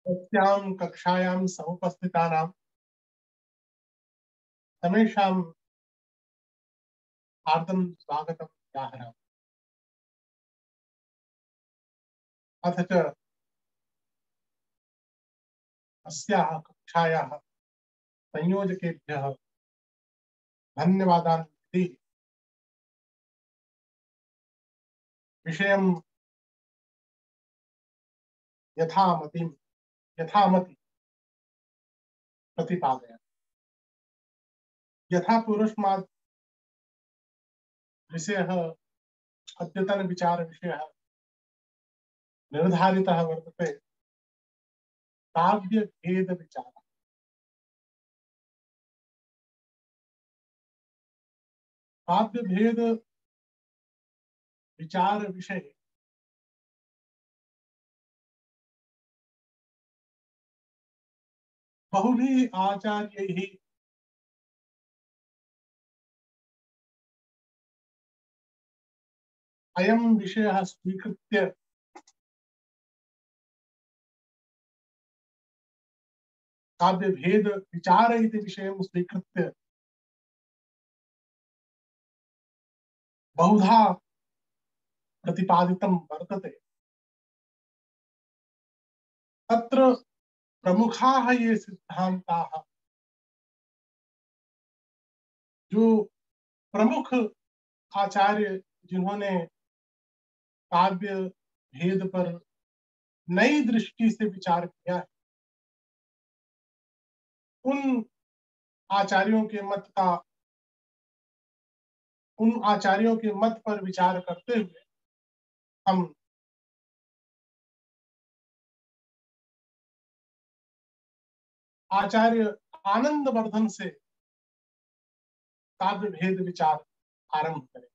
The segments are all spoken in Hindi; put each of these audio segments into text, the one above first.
तस्यां कक्षायां समुपस्थितानां समेषां हार्दं स्वागतं व्याहरामि। अथ च अस्याः कक्षायाः संयोजकेभ्यः धन्यवादान् इति विषयं यथामति प्रतिपादयामि। यथा पूर्वस्मात् विषयः अद्यतनविचारविषयः निर्धारितः वर्तते काव्यभेदविचारः। काव्यभेद विचार विषय बहुभिः आचार्यैः अयं विषयः स्वीकृत्य काव्यभेद विचार इति विषयं स्वीकृत्य बहुधा प्रतिपादितं वर्तते। तत्र प्रमुखाः ये सिद्धान्ताः, जो प्रमुख आचार्य जिन्होंने काव्य भेद पर नई दृष्टि से विचार किया है, उन आचार्यों के मत पर विचार करते हुए हम आचार्य आनंदवर्धन से काव्य भेद विचार आरंभ करें।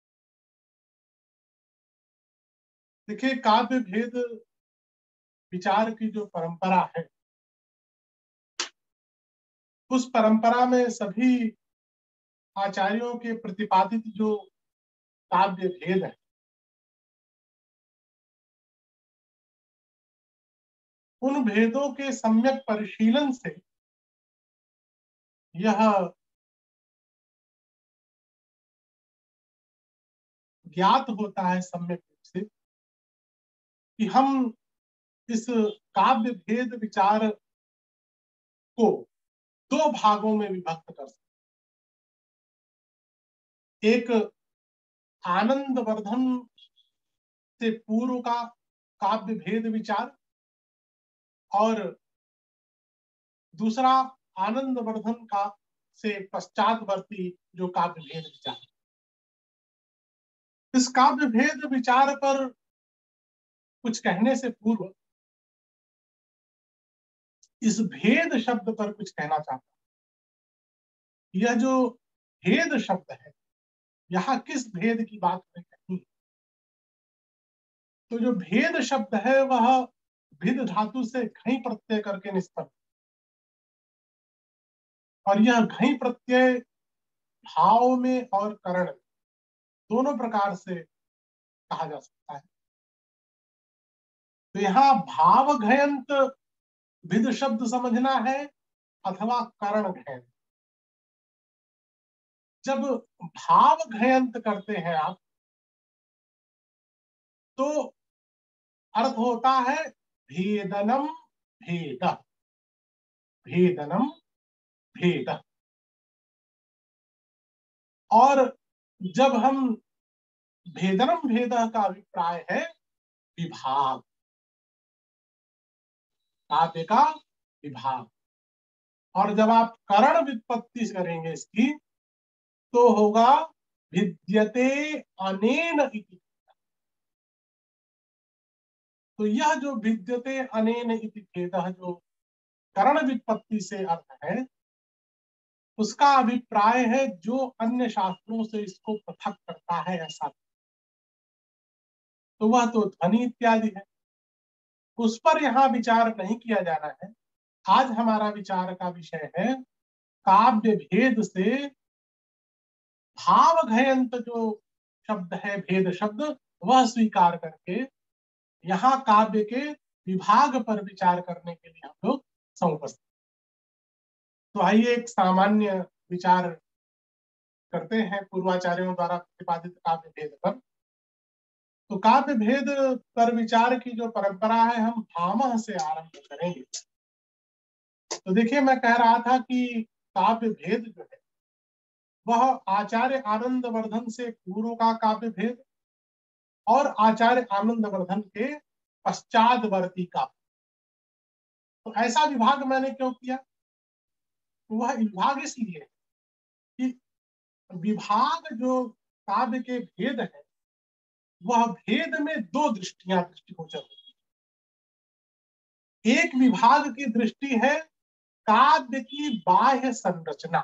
देखिए, काव्य भेद विचार की जो परंपरा है, उस परंपरा में सभी आचार्यों के प्रतिपादित जो काव्य भेद है, उन भेदों के सम्यक परिशीलन से यह ज्ञात होता है सम्यक रूप से कि हम इस काव्य भेद विचार को दो भागों में विभक्त कर सकते। एक आनंदवर्धन से पूर्व का काव्य भेद विचार और दूसरा आनंदवर्धन का से पश्चातवर्ती जो काव्य भेद विचार। इस काव्य भेद विचार पर कुछ कहने से पूर्व इस भेद शब्द पर कुछ कहना चाहता हूं। यह जो भेद शब्द है, यहाँ किस भेद की बात में कही? तो जो भेद शब्द है वह भिद धातु से घई प्रत्यय करके निष्पन्न, और यह घई प्रत्यय भाव में और करण में दोनों प्रकार से कहा जा सकता है। तो यहाँ भाव घयंत भिद शब्द समझना है अथवा करण घयंत। जब भाव घयंत करते हैं आप, तो अर्थ होता है भेदनम भेद, भेदनम भेद। और जब हम भेदनम भेद का अभिप्राय है विभाग, काव्य का विभाग। और जब आप करण व्युत्पत्ति करेंगे इसकी, तो होगा भिद्यते अनेन इति। तो यह जो भिद्यते अनेन इति भेदः जो करण व्युत्पत्ति से अर्थ है, उसका अभिप्राय है जो अन्य शास्त्रों से इसको पृथक करता है ऐसा, तो वह तो ध्वनि इत्यादि है। उस पर यहाँ विचार नहीं किया जाना है। आज हमारा विचार का विषय है काव्य भेद से भाव घयंत जो शब्द है, भेद शब्द, वह स्वीकार करके यहाँ काव्य के विभाग पर विचार करने के लिए हम लोग समुपस्थित। तो आइए एक सामान्य विचार करते हैं पूर्वाचार्यों द्वारा प्रतिपादित काव्य भेद पर। तो काव्य भेद पर विचार की जो परंपरा है हम भामह से आरंभ करेंगे। तो देखिए, मैं कह रहा था कि काव्य भेद जो है वह आचार्य आनंदवर्धन से पूर्व का काव्य भेद और आचार्य आनंदवर्धन के पश्चातवर्ती काव्य। तो ऐसा विभाग मैंने क्यों किया? तो वह विभाग इसलिए कि विभाग जो काव्य के भेद है वह भेद में दो दृष्टिगोचर होती है। एक विभाग की दृष्टि है काव्य की बाह्य संरचना,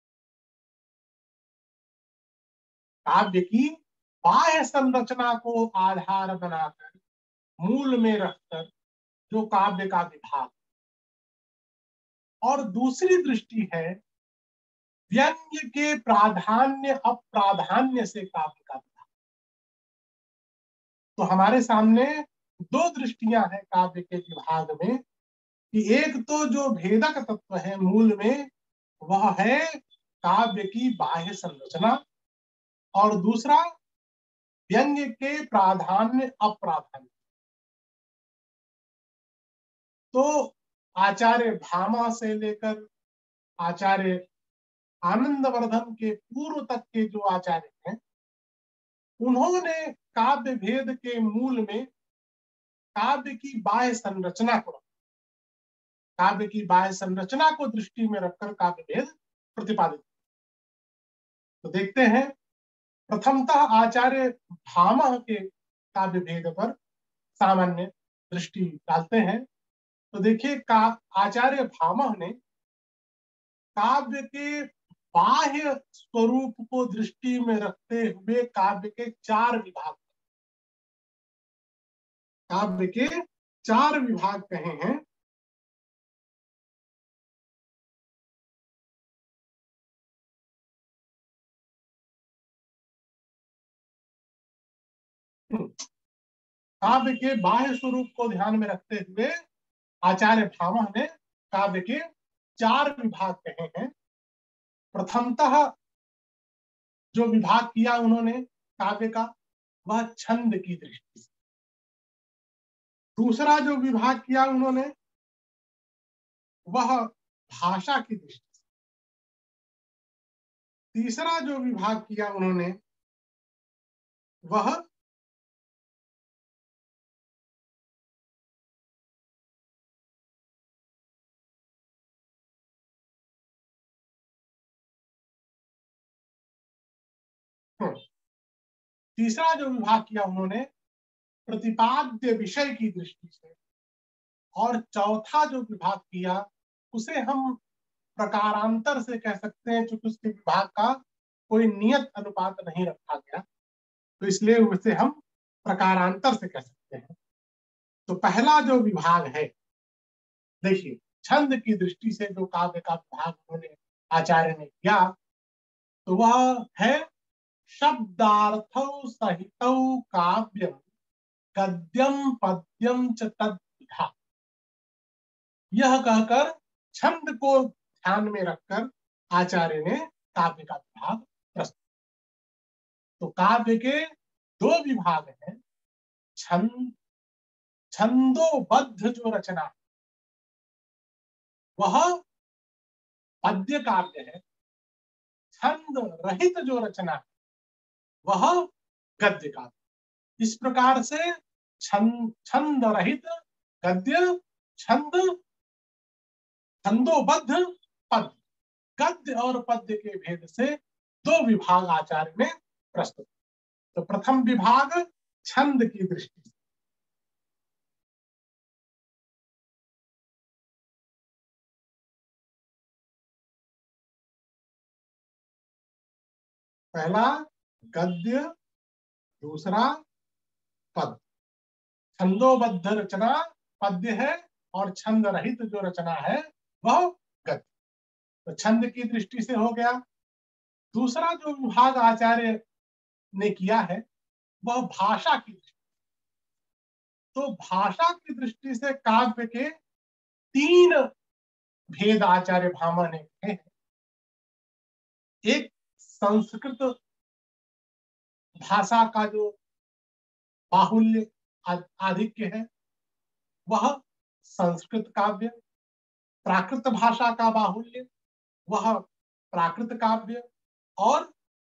काव्य की बाह्य संरचना को आधार बनाकर मूल में रखकर जो काव्य का विभाग। और दूसरी दृष्टि है व्यंग्य के प्राधान्य अप्राधान्य से काव्य का विभाग। तो हमारे सामने दो दृष्टियां हैं काव्य के विभाग में कि एक तो जो भेदक तत्व है मूल में वह है काव्य की बाह्य संरचना, और दूसरा व्यंग्य के प्राधान्य अप्राधान्य। तो आचार्य भामा से लेकर आचार्य आनंदवर्धन के पूर्व तक के जो आचार्य हैं उन्होंने काव्य भेद के मूल में काव्य की बाह्य संरचना को, काव्य की बाह्य संरचना को दृष्टि में रखकर काव्य भेद प्रतिपादित। तो देखते हैं, प्रथमतः आचार्य भामह के काव्य भेद पर सामान्य दृष्टि डालते हैं। तो देखिए, आचार्य भामह ने काव्य के बाह्य स्वरूप को दृष्टि में रखते हुए काव्य के चार विभाग, काव्य के चार विभाग कहे हैं। काव्य के बाह्य स्वरूप को ध्यान में रखते हुए आचार्य भामह ने काव्य के चार विभाग कहे हैं। प्रथमतः जो विभाग किया उन्होंने काव्य का वह छंद की दृष्टि से। दूसरा जो विभाग किया उन्होंने वह भाषा की दृष्टि से। तीसरा जो विभाग किया उन्होंने वह तीसरा जो विभाग किया उन्होंने प्रतिपाद्य विषय की दृष्टि से। और चौथा जो विभाग किया उसे हम प्रकारांतर से कह सकते हैं, क्योंकि उसके विभाग का कोई नियत अनुपात नहीं रखा गया, तो इसलिए उसे हम प्रकारांतर से कह सकते हैं। तो पहला जो विभाग है, देखिए, छंद की दृष्टि से जो काव्य का विभाग उन्होंने आचार्य ने किया तो वह है शब्दार्थ सहित काव्यम गद्यम पद्यम च तद्विधा। यह कहकर छंद को ध्यान में रखकर आचार्य ने काव्य का विभाग प्रस्तुत। तो काव्य के दो विभाग हैं, छंद, छंदोबद्ध जो रचना है वह पद्य काव्य है, छंद रहित जो रचना है वह गद्य काव्य। इस प्रकार से छंद रहित गद्य, छंद, छंदोबद्ध पद्य, गद्य और पद्य के भेद से दो विभाग आचार्य ने प्रस्तुत। तो प्रथम विभाग छंद की दृष्टि से। पहला गद्य, दूसरा पद्य। छंदोबद्ध रचना पद्य है और छंद रहित जो रचना है वह गद्य। तो छंद की दृष्टि से हो गया। दूसरा जो विभाग आचार्य ने किया है वह भाषा की दृष्टि। तो भाषा की दृष्टि से काव्य के 3 भेद आचार्य भामा ने कहे हैं। एक संस्कृत भाषा का जो बाहुल्य आधिक्य है वह संस्कृत काव्य, प्राकृत भाषा का बाहुल्य वह प्राकृत काव्य, और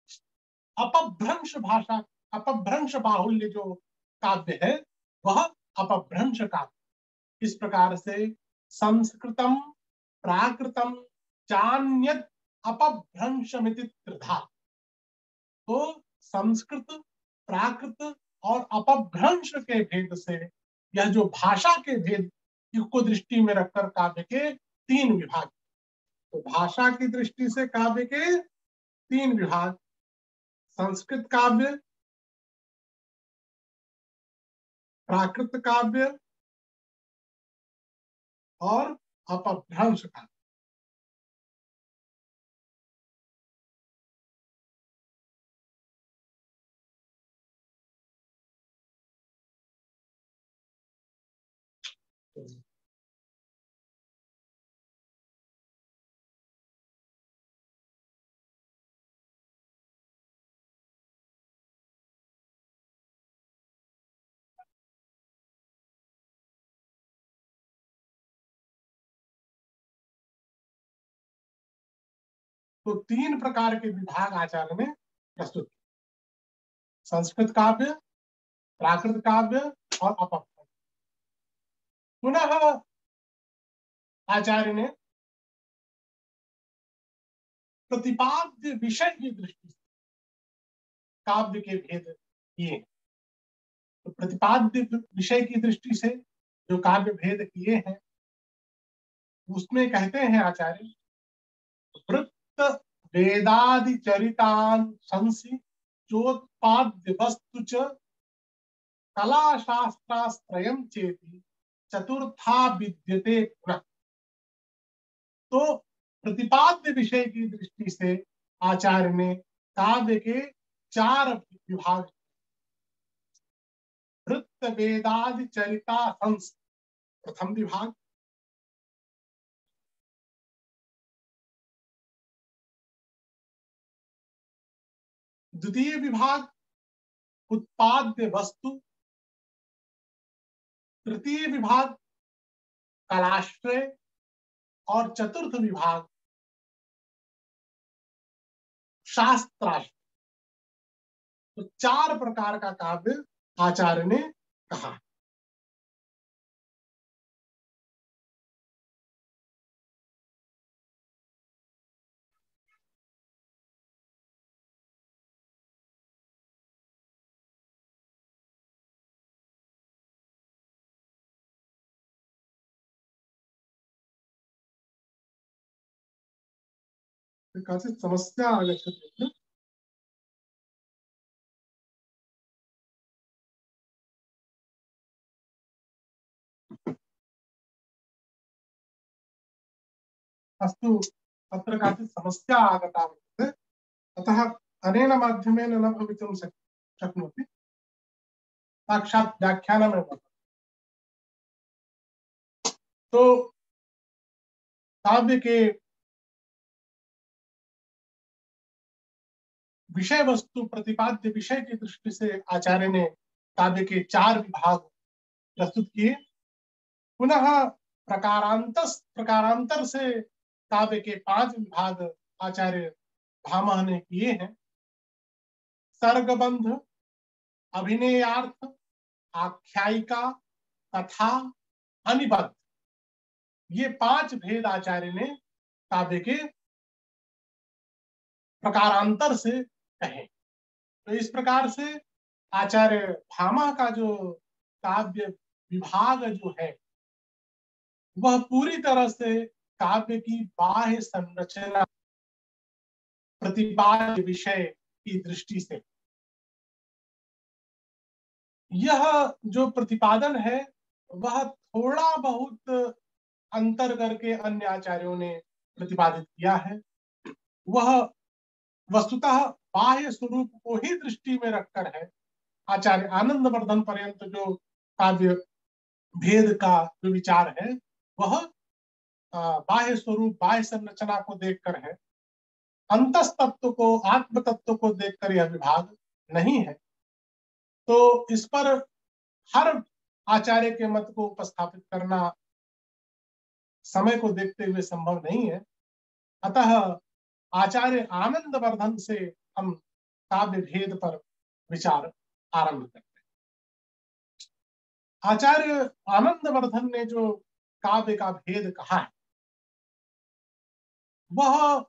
अपभ्रंश बाहुल्य जो काव्य है वह अपभ्रंश काव्य। इस प्रकार से संस्कृतम प्राकृतम चान्यद अपभ्रंशमिति त्रिधा। तो संस्कृत, प्राकृत और अपभ्रंश के भेद से यह जो भाषा के भेद को दृष्टि में रखकर काव्य के 3 विभाग। तो भाषा की दृष्टि से काव्य के 3 विभाग, संस्कृत काव्य, प्राकृत काव्य और अपभ्रंश काव्य। तो 3 प्रकार के विभाग आचार्य ने प्रस्तुत किए, संस्कृत काव्य, प्राकृत काव्य और अपभ्रंश। पुनः आचार्य ने प्रतिपाद्य विषय की दृष्टि से काव्य के भेद किए। तो प्रतिपाद्य विषय की दृष्टि से जो काव्य भेद किए हैं उसमें कहते हैं आचार्य, वृत्त वेदादि चरितान संसि चोत्पाद्य वस्तु च कला शास्त्रास्त्रयम् चेति चतुर्था विद्यते पुनः। तो प्रतिपाद्य विषय की दृष्टि से आचार्य ने काव्य के 4 विभाग, वृत्त वेदादि चरिता हंस प्रथम विभाग, द्वितीय विभाग उत्पाद्य वस्तु, तृतीय विभाग कलाश्रय और चतुर्थ विभाग शास्त्राश्रय। तो 4 प्रकार का काव्य आचार्य ने कहा। काचित् समस्या आगच्छति। अस्तु, अत्र काचित् समस्या आगता वर्तते, अतः अनेन माध्यमेन न भवितुं शक्नोति, साक्षात् व्याख्यानमेव। तो काव्य के विषय वस्तु प्रतिपाद्य विषय की दृष्टि से आचार्य ने काव्य के 4 विभाग प्रस्तुत किए। पुनः प्रकारांतर से काव्य के 5 विभाग आचार्य भामह ने किए हैं। सर्गबंध, अभिनयार्थ, आख्यायिका, कथा, अनिबद्ध, ये 5 भेद आचार्य ने काव्य के प्रकारांतर से कहे। तो इस प्रकार से आचार्य भामा का जो काव्य विभाग जो है वह पूरी तरह से काव्य की बाह्य संरचना, प्रतिपाद्य विषय की दृष्टि से यह जो प्रतिपादन है वह थोड़ा बहुत अंतर करके अन्य आचार्यों ने प्रतिपादित किया है। वह वस्तुतः बाह्य स्वरूप को ही दृष्टि में रखकर है। आचार्य आनंदवर्धन पर्यंत जो काव्य भेद का जो विचार है वह बाह्य स्वरूप, बाह्य संरचना को देखकर है, अंतस तत्व को, आत्म तत्व को देखकर यह विभाग नहीं है। तो इस पर हर आचार्य के मत को उपस्थापित करना समय को देखते हुए संभव नहीं है। अतः आचार्य आनंद वर्धन से हम काव्य भेद पर विचार आरंभ करते हैं। आचार्य आनंद वर्धन ने जो काव्य का भेद कहा है वह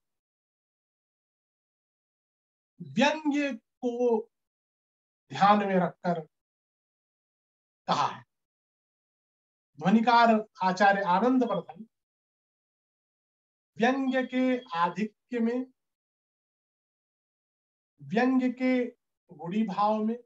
व्यंग्य को ध्यान में रखकर कहा है। ध्वनिकार आचार्य आनंद वर्धन व्यंग्य के आधिक्य में, व्यंग्य के गुणी भाव में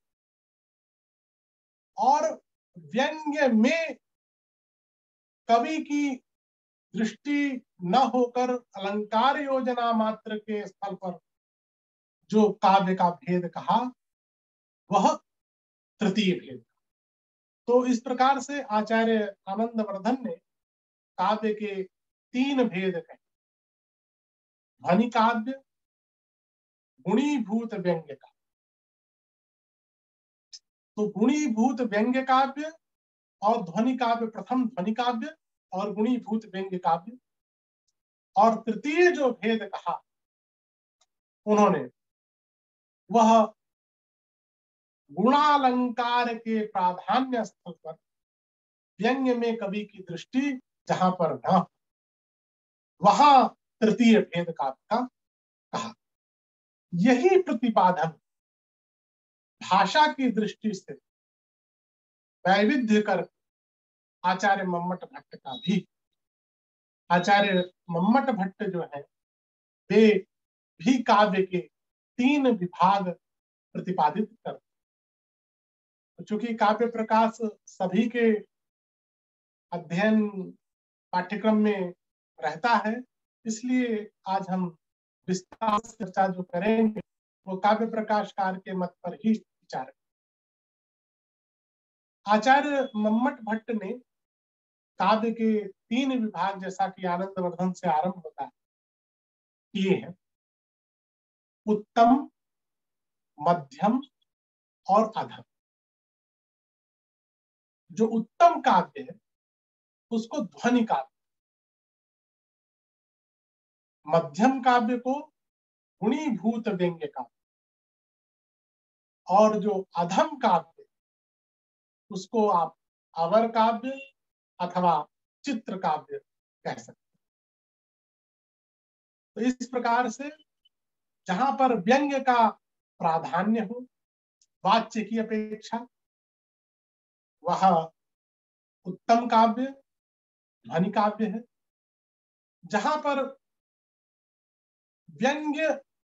और व्यंग्य में कवि की दृष्टि न होकर अलंकार योजना मात्र के स्थल पर जो काव्य का भेद कहा वह तृतीय भेद। तो इस प्रकार से आचार्य आनंद वर्धन ने काव्य के तीन भेद कहे। ध्वनि काव्य, गुणीभूत व्यंग्य काव्य। तो गुणीभूत व्यंग्य काव्य और ध्वनि काव्य, प्रथम ध्वनि काव्य और गुणीभूत व्यंग्य काव्य, और तृतीय जो भेद कहा उन्होंने वह गुणालंकार के प्राधान्य स्थल पर व्यंग्य में कवि की दृष्टि जहां पर न हो वहां तृतीय भेद काव्य का कहा। यही प्रतिपादन भाषा की दृष्टि से वैविध्य कर आचार्य मम्मट भट्ट का भी। आचार्य मम्मट भट्ट जो है वे भी काव्य के तीन विभाग प्रतिपादित करते। चूंकि काव्य प्रकाश सभी के अध्ययन पाठ्यक्रम में रहता है, इसलिए आज हम विस्तार से चर्चा जो करेंगे वो काव्य प्रकाश कार्य के मत पर ही विचार। आचार्य मम्मट भट्ट ने काव्य के तीन विभाग, जैसा कि आनंद वर्धन से आरंभ होता है, किए हैं। उत्तम, मध्यम और अधम। जो उत्तम काव्य है उसको ध्वनि काव्य, मध्यम काव्य को गुणीभूत व्यंग्य काव्य, और जो अधम काव्य उसको आप अवर काव्य अथवा चित्र काव्य कह सकते हैं। तो इस प्रकार से जहां पर व्यंग्य का प्राधान्य हो वाच्य की अपेक्षा, वह उत्तम काव्य ध्वनि काव्य है। जहां पर व्यंग्य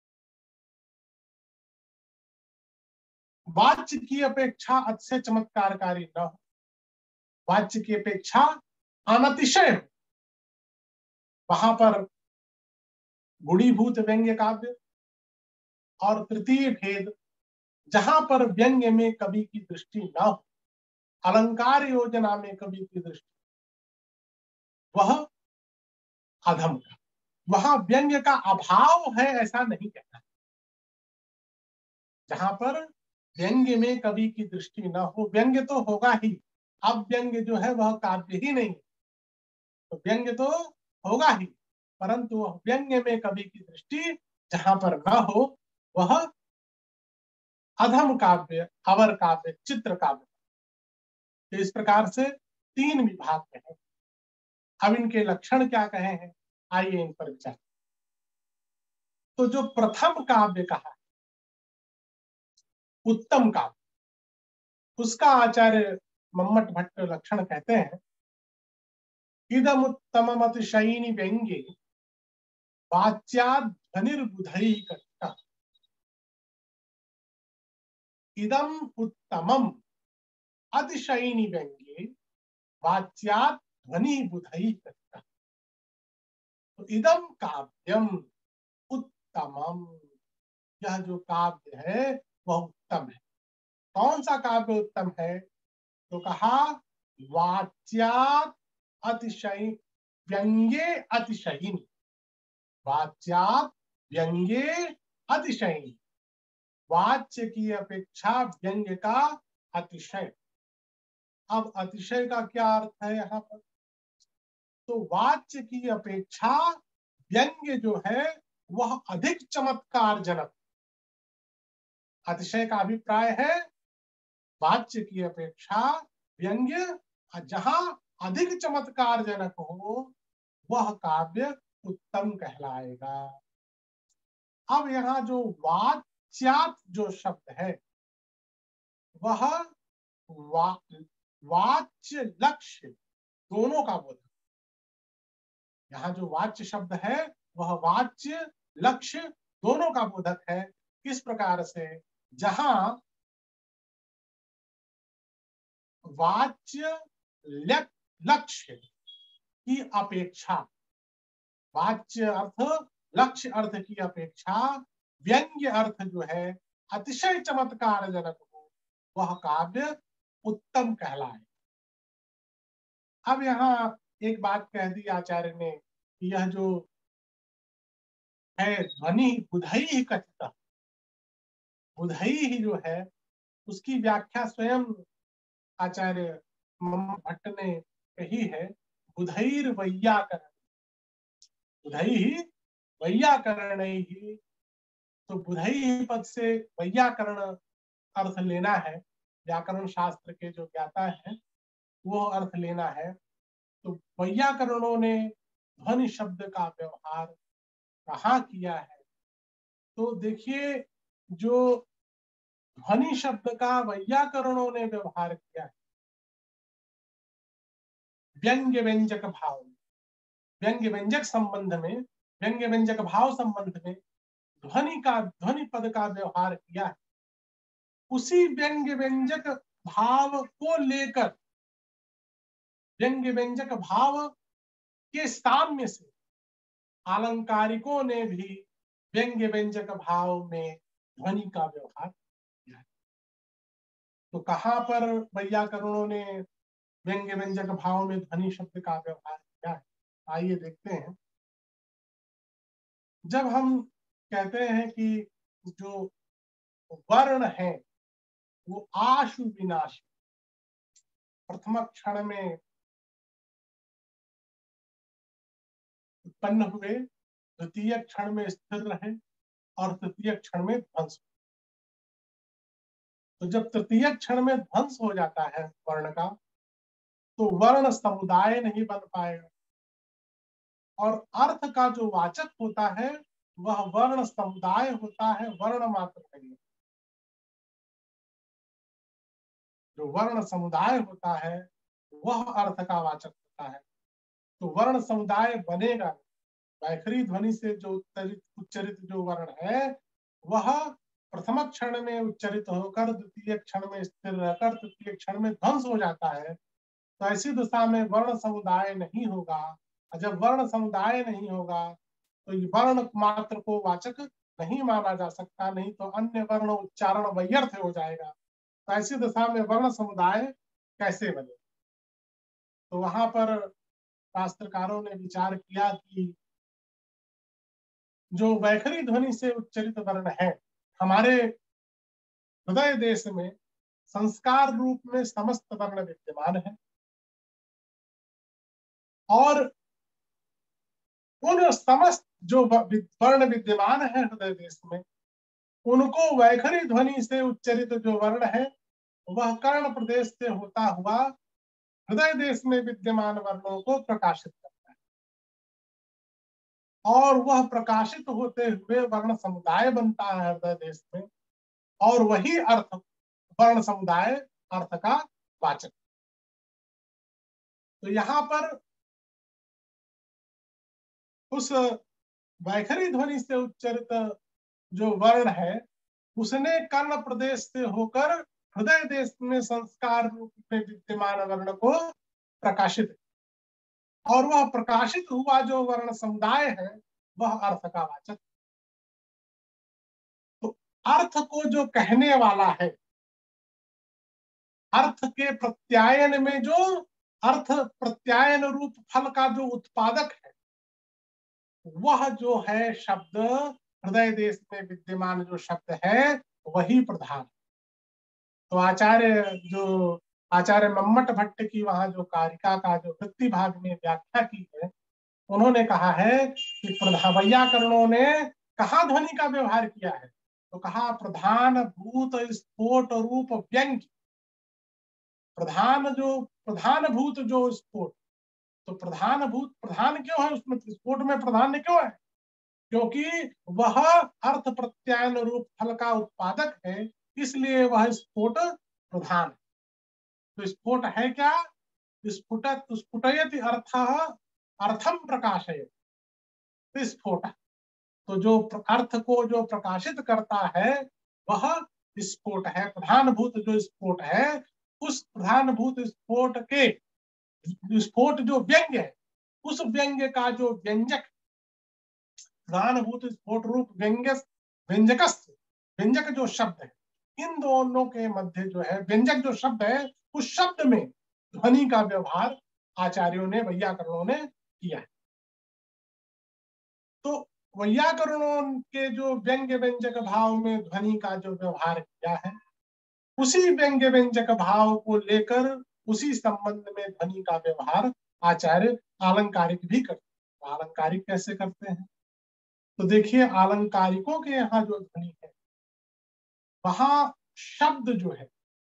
वाच्य की अपेक्षा अतिशय चमत्कारकारी न हो, वाच्य की अपेक्षा अनतिशय हो, वहां पर गुणीभूत व्यंग्य काव्य। और तृतीय भेद, जहां पर व्यंग्य में कवि की दृष्टि न हो, अलंकार योजना में कवि की दृष्टि, वह अधम का। वहां व्यंग्य का अभाव है ऐसा नहीं कहना। जहां पर व्यंग्य में कवि की दृष्टि न हो, व्यंग्य तो होगा ही। अब व्यंग्य जो है वह काव्य ही नहीं, तो व्यंग्य तो होगा ही, परंतु वह व्यंग्य में कवि की दृष्टि जहां पर न हो वह अधम काव्य, अवर काव्य, चित्र काव्य। तो इस प्रकार से तीन विभाग हैं। अब इनके लक्षण क्या कहे हैं, आइए इन पर विचार। तो जो प्रथम काव्य कहा उत्तम काव्य, उसका आचार्य मम्मट भट्ट लक्षण कहते हैं, इदम उत्तमम अतिशयिनी व्यंग्ये वाच्याद ध्वनिर्बुधै कट्टा। इदम उत्तमम अतिशयिनी व्यंग्ये वाच्याद ध्वनि बुधै कट्टा। तो इदम काव्यम उत्तमम, यह जो काव्य है वह उत्तम है। कौन सा काव्य उत्तम है? तो कहा वाच्यात अतिशय व्यंग्ये अतिशयिनी, वाच्यात व्यंग्ये अतिशयिनी, वाच्य की अपेक्षा व्यंग्य का अतिशय। अब अतिशय का क्या अर्थ है यहाँ पर? तो वाच्य की अपेक्षा व्यंग्य जो है वह अधिक चमत्कार जनक। अतिशय का अभिप्राय है वाच्य की अपेक्षा व्यंग्य जहां अधिक चमत्कार जनक हो वह काव्य उत्तम कहलाएगा। अब यहाँ जो वाच्यात जो शब्द है वह वाच्य लक्ष्य दोनों का बोधक। यहाँ जो वाच्य शब्द है वह वाच्य लक्ष्य दोनों का बोधक है। किस प्रकार से? जहां वाच्य लक्ष्य की अपेक्षा, वाच्य अर्थ लक्ष्य अर्थ की अपेक्षा व्यंग्य अर्थ जो है अतिशय चमत्कार जनक हो वह काव्य उत्तम कहलाए। अब यहाँ एक बात कह दी आचार्य ने कि यह जो है ध्वनि बुधई ही कथित, बुधई ही जो है उसकी व्याख्या स्वयं आचार्य भट्ट ने कही है, बुधैर वैयाकरण, बुधई ही वैयाकरण ही। तो बुधई ही पद से वैयाकरण अर्थ लेना है, व्याकरण शास्त्र के जो ज्ञाता है वो अर्थ लेना है। तो वैयाकरणों ने ध्वनि शब्द का व्यवहार कहाँ किया है? तो देखिए जो ध्वनि शब्द का वैयाकरणों ने व्यवहार किया है व्यंग्य व्यंजक भाव में, व्यंग्य व्यंजक संबंध में, व्यंग्य व्यंजक भाव संबंध में ध्वनि पद का व्यवहार किया है। उसी व्यंग्य व्यंजक भाव को लेकर व्यंग्य व्यंजक भाव के साम्य से आलंकारिकों ने भी व्यंग्य व्यंजक भाव में ध्वनि का व्यवहार किया है। तो कहां पर वैयाकरणों ने व्यंग्य व्यंजक भाव में ध्वनि शब्द का व्यवहार किया है? आइए देखते हैं। जब हम कहते हैं कि जो वर्ण है वो आशु विनाशी, प्रथम क्षण में उत्पन्न हुए, द्वितीय क्षण में स्थिर रहे और तृतीय क्षण में ध्वंस। तो जब तृतीय क्षण में ध्वंस हो जाता है वर्ण का तो वर्ण समुदाय नहीं बन पाएगा, और अर्थ का जो वाचक होता है वह वर्ण समुदाय होता है, वर्ण मात्र नहीं। जो वर्ण समुदाय होता है वह अर्थ का वाचक होता है। तो वर्ण समुदाय बनेगा, वैखरी ध्वनि से जो उच्चरित जो वर्ण है वह प्रथम क्षण में उच्चरित होकर द्वितीय क्षण में स्थिर रहकर तृतीय क्षण में ध्वंस हो जाता है। तो ऐसी दशा में वर्ण समुदाय नहीं होगा। जब वर्ण समुदाय नहीं होगा तो वर्ण मात्र को वाचक नहीं माना जा सकता, नहीं तो अन्य वर्ण उच्चारण व्यर्थ हो जाएगा। तो ऐसी दशा में वर्ण समुदाय कैसे बने? तो वहां पर शास्त्रकारों ने विचार किया कि जो वैखरी ध्वनि से उच्चरित वर्ण है हमारे हृदय देश में संस्कार रूप में समस्त वर्ण विद्यमान है, और उन समस्त जो वर्ण विद्यमान है हृदय देश में उनको वैखरी ध्वनि से उच्चरित जो वर्ण है वह कर्ण प्रदेश से होता हुआ हृदय देश में विद्यमान वर्णों को प्रकाशित करता है, और वह प्रकाशित होते हुए वर्ण समुदाय बनता है हृदय देश में, और वही अर्थ वर्ण समुदाय अर्थ का वाचक। तो यहाँ पर उस वैखरी ध्वनि से उच्चरित जो वर्ण है उसने कर्ण प्रदेश से होकर हृदय देश में संस्कार रूप में विद्यमान वर्ण को प्रकाशित, और वह प्रकाशित हुआ जो वर्ण समुदाय है वह अर्थ का वाचक। तो अर्थ को जो कहने वाला है, अर्थ के प्रत्यायन में जो अर्थ प्रत्यायन रूप फल का जो उत्पादक है, वह जो है शब्द हृदय देश में विद्यमान जो शब्द है वही प्रधान। तो आचार्य मम्मट भट्ट की वहां जो कारिका का जो वृत्ति भाग में व्याख्या की है, उन्होंने कहा है कि वैयाकरणों ने कहाँ ध्वनि का व्यवहार किया है, तो कहा प्रधान भूत स्फोट रूप व्यंग। प्रधान भूत जो स्फोट, तो प्रधान क्यों है उसमें, स्फोट में प्रधान क्यों है, क्योंकि वह अर्थ प्रत्यायन रूप फल का उत्पादक है, इसलिए वह स्फोट प्रधान है। तो स्फोट है क्या, स्फुटयति अर्थम प्रकाशयति स्फोट। तो जो अर्थ को जो प्रकाशित करता है वह स्फोट है। प्रधानभूत जो स्फोट है, उस प्रधानभूत स्फोट के स्फोट जो व्यंग्य है, उस व्यंग्य का जो व्यंजक, प्रधानभूत स्फोट रूप व्यंजक जो शब्द है, इन दोनों के मध्य जो है व्यंजक जो शब्द है, उस शब्द में ध्वनि का व्यवहार आचार्यों ने, वैयाकरणों ने किया है। तो वैयाकरणों के जो व्यंग्य व्यंजक भाव में ध्वनि का जो व्यवहार किया है, उसी व्यंग्य व्यंजक भाव को लेकर उसी संबंध में ध्वनि का व्यवहार आचार्य आलंकारिक भी करते हैं। आलंकारिक कैसे करते हैं, तो देखिए आलंकारिकों के यहाँ जो ध्वनि है, वहां शब्द जो है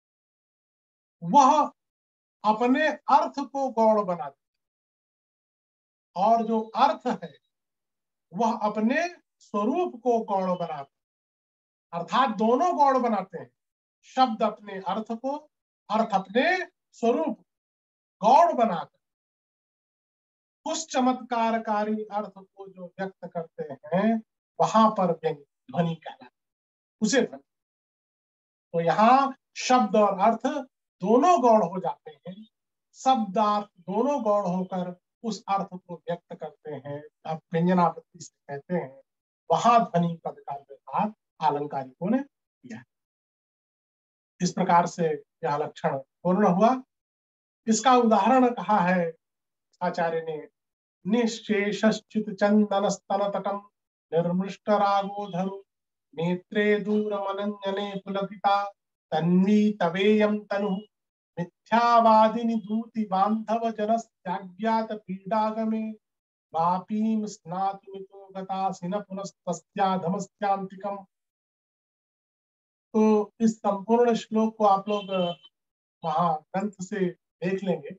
वह अपने अर्थ को गौण बनाते, और जो अर्थ है वह अपने स्वरूप को गौण बनाते, अर्थात दोनों गौण बनाते हैं। शब्द अपने अर्थ को, अर्थ अपने स्वरूप, गौण बनाकर उस चमत्कारकारी अर्थ को जो व्यक्त करते हैं, वहां पर व्यंग्य ध्वनि कहलाता है, उसे ध्वनि। तो यहाँ शब्द और अर्थ दोनों गौण हो जाते हैं, शब्दार्थ दोनों गौण होकर उस अर्थ को व्यक्त करते हैं, अब व्यंजनावृत्ति से कहते हैं, वहां ध्वनि पद का व्यवहार आलंकारिकों ने किया है। इस प्रकार से यह लक्षण पूर्ण हुआ। इसका उदाहरण कहा है आचार्य ने, निशेषश्चित चंदन स्तन तटम निर्मृष्ट रागोधरु नेत्रे दूरमनंजने पुलकिता तन्वी तवेयं तनु मिथ्यावादिनी दूति बांधव जनस्याज्ञात पीडागमे वापीम स्नातुमितो गतासिन पुनस्तस्याधमस्यांतिकम्। तो इस संपूर्ण श्लोक को आप लोग वहां ग्रंथ से देख लेंगे।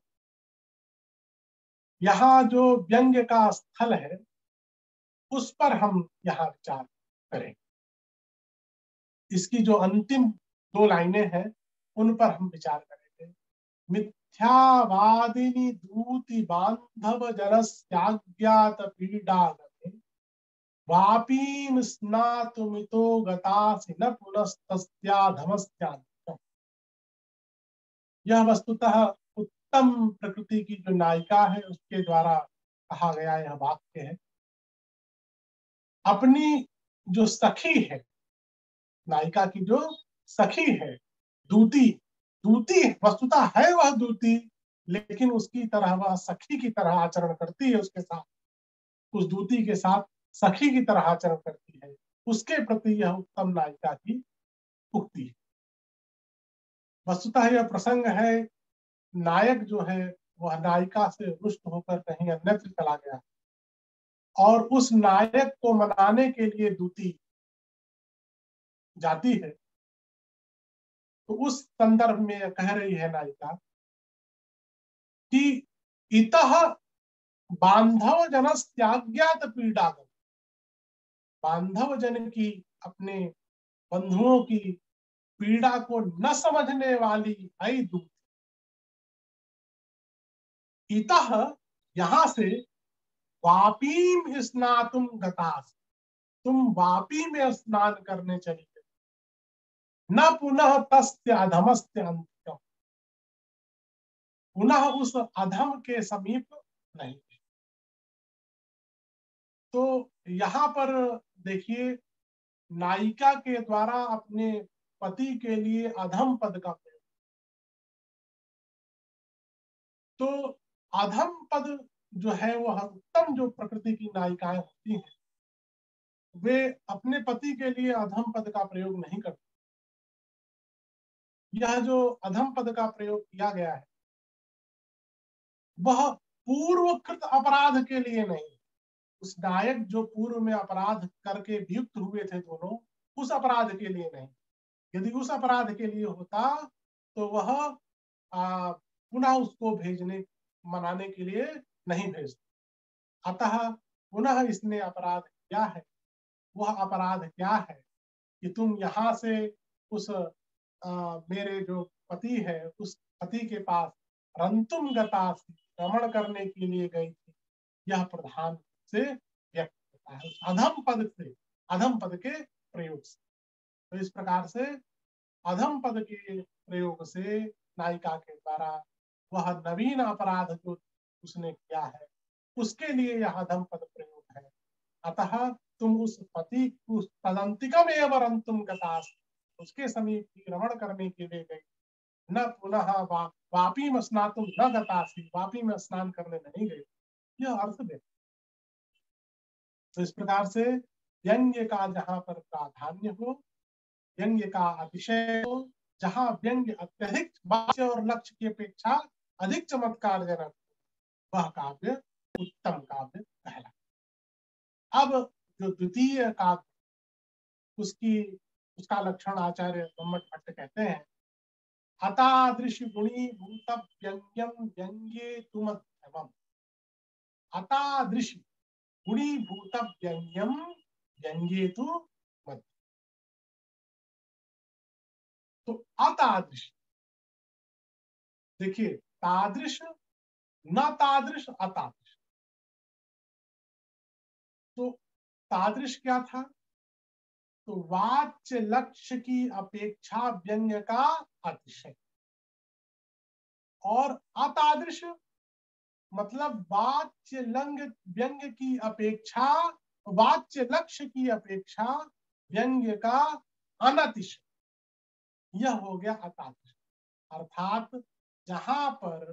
यहाँ जो व्यंग्य का स्थल है उस पर हम यहाँ विचार करें। इसकी जो अंतिम दो लाइनें हैं उन पर हम विचार करेंगे। मिथ्यावादिनी दूति बांधव जनस्याज्ञात पीडागमे वापीम स्नातुमितो गतासि न पुनस्तस्याधमस्यांतिकम्। यह वस्तुतः उत्तम प्रकृति की जो नायिका है उसके द्वारा कहा गया यह वाक्य है। अपनी जो सखी है, नायिका की जो सखी है, दूती, दूती वस्तुतः है वह दूती, लेकिन उसकी तरह वह सखी की तरह आचरण करती है, उसके साथ, उस दूती के साथ सखी की तरह आचरण करती है, उसके प्रति यह उत्तम नायिका की उक्ति है। वस्तुतः यह प्रसंग है, नायक जो है वह नायिका से रुष्ट होकर कहीं अन्यत्र चला गया, और उस नायक को मनाने के लिए दूती जाती है। तो उस संदर्भ में कह रही है नायिका कि इतः बांधव जनस्याज्ञात पीडागम, बांधव जन की, अपने बंधुओं की पीड़ा को न समझने वाली आई दूत, इतः यहां से वापीम स्नातुम गतास, तुम वापी में स्नान करने चली गई, न पुनः तस्य अधमस्य अंतिकम, पुनः उस अधम के समीप नहीं। तो यहाँ पर देखिए, नायिका के द्वारा अपने पति के लिए अधम पद का प्रयोग, तो अधम पद जो है वह उत्तम जो प्रकृति की नायिकाएं होती हैं वे अपने पति के लिए अधम पद का प्रयोग नहीं करती। यह जो अधम पद का प्रयोग किया गया है वह पूर्वकृत अपराध के लिए नहीं, उस नायक जो पूर्व में अपराध करके वियुक्त हुए थे दोनों, उस अपराध के लिए नहीं। यदि उस अपराध के लिए होता तो वह पुनः उसको भेजने मनाने के लिए नहीं भेजता। अतः पुनः इसने अपराध किया है। वह अपराध क्या है कि तुम यहाँ से उस मेरे जो पति है उस पति के पास रंतुम गता रमण करने के लिए गई थी, यह प्रधान से व्यक्त होता है अधम पद से, अधम पद के प्रयोग से। तो इस प्रकार से अधम पद के प्रयोग से नायिका के द्वारा वह नवीन अपराध जो उसने किया है उसके लिए यह अधम पद प्रयोग है। अतः तुम उस पति उस तदंतिकम एवं रंतुम गतास, उसके समीप की रमण करने के लिए गई, न पुनः वापी में स्नातुम न गतासी, वापी में स्नान करने नहीं गई। यह अर्थ दे। तो इस प्रकार से व्यंग्य का जहां पर प्राधान्य हो, व्यंग्य का अतिशय हो, जहां व्यंग्य अत्यधिक वाच्य और लक्ष्य की अपेक्षा अधिक चमत्कार जनक, वह काव्य उत्तम काव्य कहला। अब जो द्वितीय काव्य उसका लक्षण आचार्य मम्मट भट्ट कहते हैं, अतादृश गुणी भूत व्यंग्यम व्यंग्ये तुमध्यमम, अतादृश गुणी भूत व्यंग्यम व्यंग्ये तु मध्यम। तो अतादृश, देखिए तादृश न तादृश अतादृश। तो तादृश क्या था? तो वाच्य लक्ष्य की अपेक्षा व्यंग्य का अतिशय, और अतादृश मतलब वाच्य व्यंग्य की अपेक्षा, वाच्य लक्ष्य की अपेक्षा व्यंग्य का अनतिशय, यह हो गया अतादृश। अर्थात जहां पर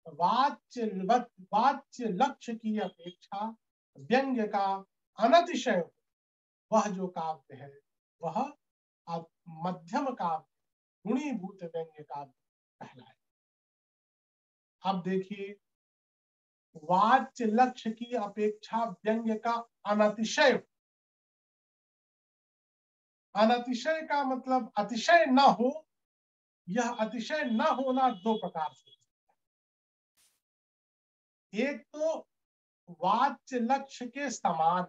वाच्य लक्ष्य की अपेक्षा व्यंग्य का अनतिशय, वह जो काव्य है वह मध्यम काव्य, गुणीभूत व्यंग्य काव्य कहलाए। अब देखिए, वाच्य लक्ष्य की अपेक्षा व्यंग्य का अनतिशय, अनतिशय का मतलब अतिशय न हो। यह अतिशय न होना दो प्रकार से, एक तो वाच्य लक्ष्य के समान,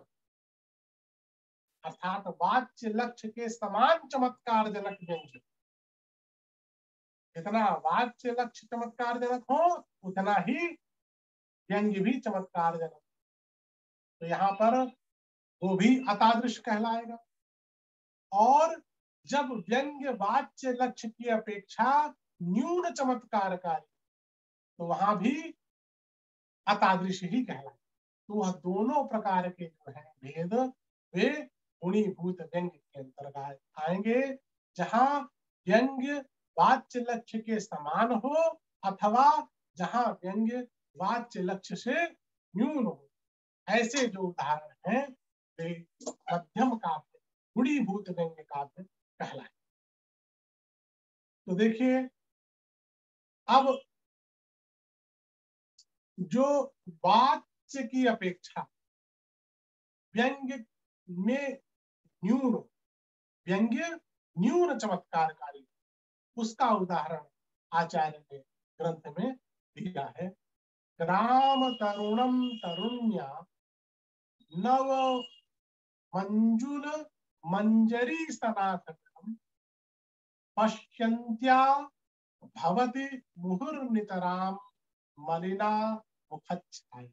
अर्थात वाच्य लक्ष्य के समान चमत्कार जनक व्यंग्य, जितना वाच्य लक्ष्य चमत्कार जनक हो उतना ही व्यंग्य भी चमत्कार जनक। तो यहाँ पर वो भी अतादृश कहलाएगा। और जब व्यंग्य वाच्य लक्ष्य की अपेक्षा न्यून चमत्कारकारी, तो वहां भी अतादृश ही कहलाएगा। तो वह दोनों प्रकार के जो है भेद वे गुणीभूत व्यंग्य के अंतर्गत आएंगे, जहां व्यंग्य वाच्य लक्ष्य के समान हो अथवा जहां व्यंग्य वाच्य लक्ष्य से न्यून हो। ऐसे जो उदाहरण हैं वे मध्यम काव्य, गुणीभूत व्यंग्य काव्य कहलाए। तो देखिए, अब जो वाच्य की अपेक्षा व्यंग्य में न्यून, व्यंग्य न्यून चमत्कारकारी, उसका उदाहरण आचार्य ने ग्रंथ में दिया है। ग्राम तरुणम तरुण्या नव मंजुल मंजरी सनातनम पश्यन्त्या भवति मुहुर्नितराम मलिना मुखच्छाया।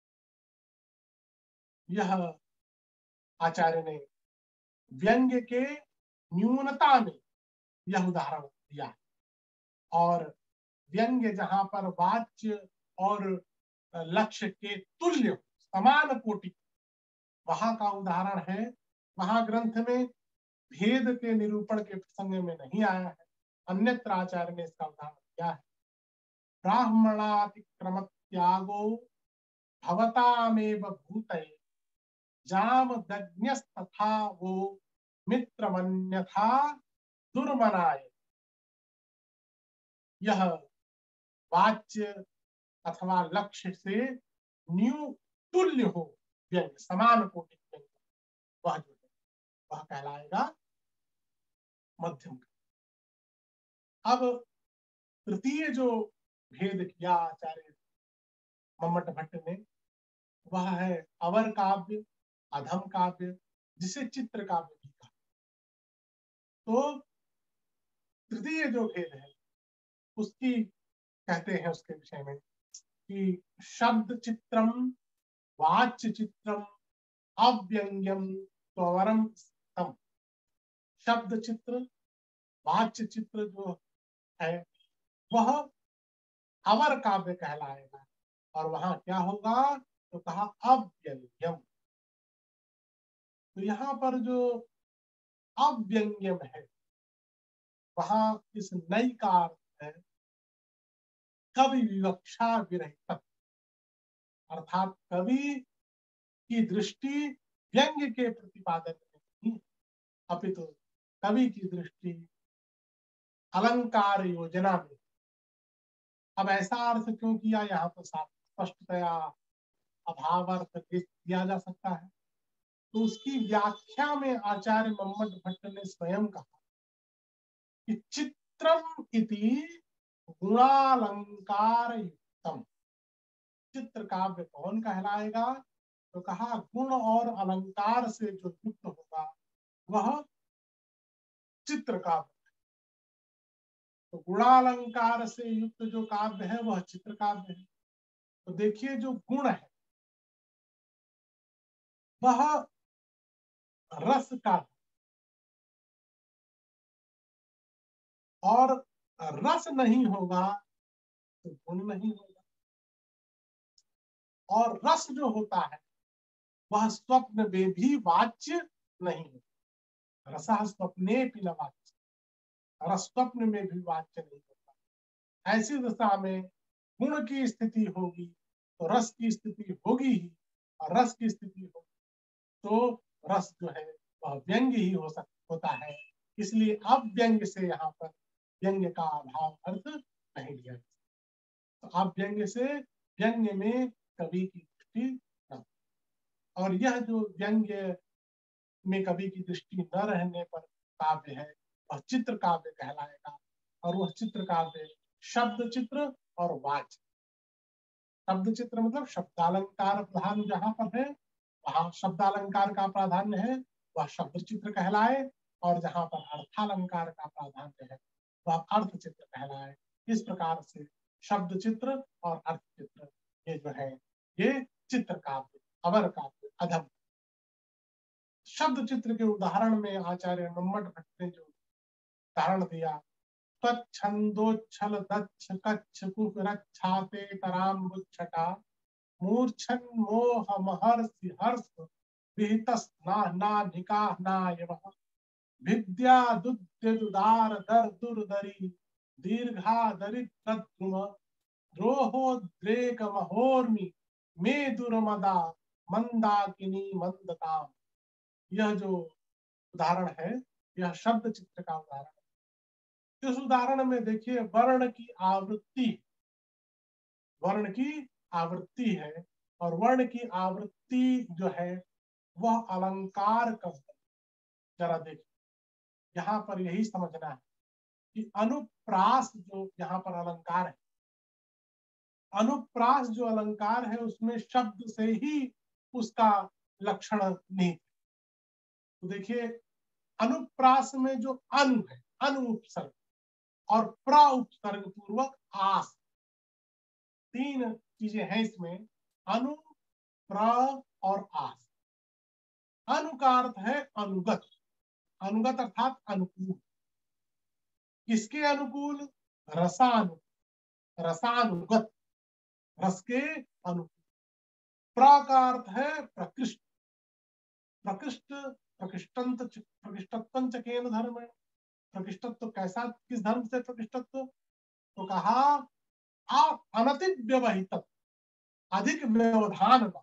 यह आचार्य ने व्यंग्य के न्यूनता में यह उदाहरण दिया है। और व्यंग्य जहां पर वाच्य और लक्ष्य के तुल्य समान कोटि, वहां का उदाहरण है। वहां ग्रंथ में भेद के निरूपण के प्रसंग में नहीं आया है, अन्यत्र आचार्य ने इसका उदाहरण दिया है। ब्राह्मणातिक्रम त्यागो भवतामेव भूतये जामदग्न्यस्तथा वो मित्रमन्यथा दुर्मनाय। यह वाच्य अथवा लक्ष्य से न्यू तुल्य हो व्यंग्य, समान कोटि व्यंग्य, वह जो है वह कहलाएगा मध्यम। अब तृतीय जो भेद किया आचार्य मम्मट भट्ट ने, वह है अवर काव्य, अधम काव्य, जिसे चित्र काव्य भी कहा। तो तृतीय जो भेद है उसकी कहते हैं उसके विषय में कि शब्द चित्रम, वाच्य चित्रम, अव्यंग्यम स्वरम स्तम। शब्द चित्र, वाच्य चित्र जो है वह अवर काव्य कहलाएगा, और वहां क्या होगा तो कहा अव्यंग्यम। तो यहाँ पर जो अव्यंग्यम है वहां इस नई का अर्थ है कवि विवक्षा विरहित, अर्थात कवि की दृष्टि व्यंग्य के प्रतिपादन में नहीं, अपितु कवि की दृष्टि अलंकार योजना में। अब ऐसा अर्थ क्यों किया, यहाँ तो स्पष्टतया अभाव अर्थ दिया जा सकता है। तो उसकी व्याख्या में आचार्य मम्मट भट्ट ने स्वयं कहा कि चित्रम इति गुणालंकार युक्तम। चित्र काव्य कौन कहलाएगा तो कहा गुण और अलंकार से जो युक्त होगा वह चित्र काव्य। तो गुणालंकार से युक्त जो काव्य है वह चित्र काव्य है। तो देखिए जो गुण है वह रस का, और रस नहीं होगा तो गुण नहीं होगा। और रस जो होता है वह स्वप्न में भी वाच्य नहीं होता। रसः स्वप्ने न वाच्य, रस स्वप्न में भी वाच्य नहीं होता। ऐसी दशा में गुण की स्थिति होगी तो रस की स्थिति होगी ही, और रस की स्थिति होगी तो रस जो है वह व्यंग्य ही होता है। इसलिए अब व्यंग्य से यहाँ पर व्यंग्य का अभाव अर्थ नहीं लिया। तो अब व्यंग्य से व्यंग्य में कवि की दृष्टि न, और यह जो व्यंग्य में कवि की दृष्टि न रहने पर काव्य है वह चित्र काव्य कहलाएगा। और वह चित्र काव्य शब्द चित्र और वाच्य। शब्द चित्र मतलब शब्दालंकार प्रधान जहां पर है वहां शब्दालंकार का प्राधान्य है, वह शब्द चित्र कहलाए, और जहां पर अर्थालंकार का प्राधान्य है वह अर्थ चित्र कहलाए। इस प्रकार से शब्द चित्र और अर्थ चित्र ये जो है ये चित्र काव्य, अवर काव्य, अधम। शब्द चित्र के उदाहरण में आचार्य मम्मट भट्ट ने जो उदाहरण दिया, छंदोच्छल दक्ष कच्छ कुरच्छाते तराम्बुच्छटा मूर्छन मोह महर्षि हर्ष विहितस्नानिकाहनायवः विद्या दुद्यदुदार दर दुर्दरी दीर्घा दरिद्रद्रुम द्रोहोद्रेक महोर्मि मे दुर्मदा मंदाकिनी मंदताम। यह जो उदाहरण है यह शब्द चित्र का उदाहरण है। इस उदाहरण में देखिए वर्ण की आवृत्ति, वर्ण की आवृत्ति है, और वर्ण की आवृत्ति जो है वह अलंकार का। जरा देखिए यहाँ पर यही समझना है कि अनुप्रास जो यहाँ पर अलंकार है, अनुप्रास जो अलंकार है उसमें शब्द से ही उसका लक्षण निहित। तो देखिए अनुप्रास में जो अनु है, अनु उपसर्ग और प्र उपसर्ग पूर्वक आस, तीन चीजें हैं इसमें, अनु, प्र और आस। अनु का अर्थ है अनुगत, अनुगत अर्थात अनुकूल। किसके अनुकूल? रसानु, रसानुगत, रस के अनुकूल। प्र का अर्थ है प्रकृष्ट, प्रकृष्ट, प्रकृष्टंत, प्रकृष्टत्वं च केन धर्म। प्रकृष्टत्व कैसा, किस धर्म से प्रकृष्टत्व? तो कहा अनतिव्यवहित अधिक व्यवधान का,